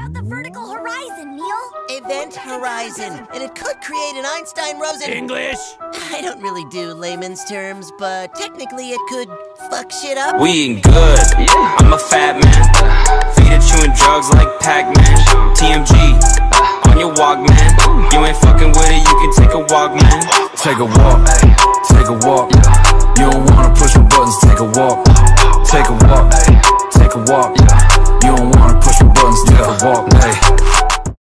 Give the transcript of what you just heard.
about the vertical horizon, Neil? Event horizon, and it could create an Einstein-Rosen... English? I don't really do layman's terms, but technically it could fuck shit up. We eating good, I'm a fat man. Feed it chewing drugs like Pac-Man. TMG, on your Walkman. You ain't fucking with it, you can take a walk, man. Take a walk, take a walk. You don't wanna push my buttons, take a walk. Take a walk, take a walk. You don't wanna push my buttons, take a walk, hey.